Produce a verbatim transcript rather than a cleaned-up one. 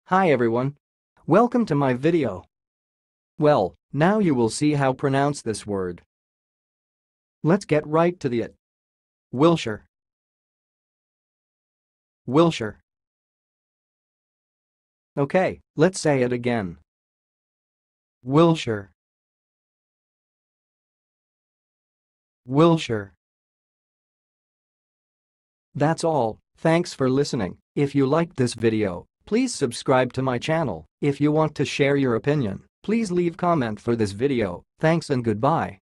Hi everyone. Welcome to my video. Well, now you will see how pronounce this word. Let's get right to the it. Willsher. Willsher. Okay, let's say it again. Willsher. Willsher. That's all. Thanks for listening. If you liked this video, please subscribe to my channel. If you want to share your opinion, please leave comment for this video. Thanks and goodbye.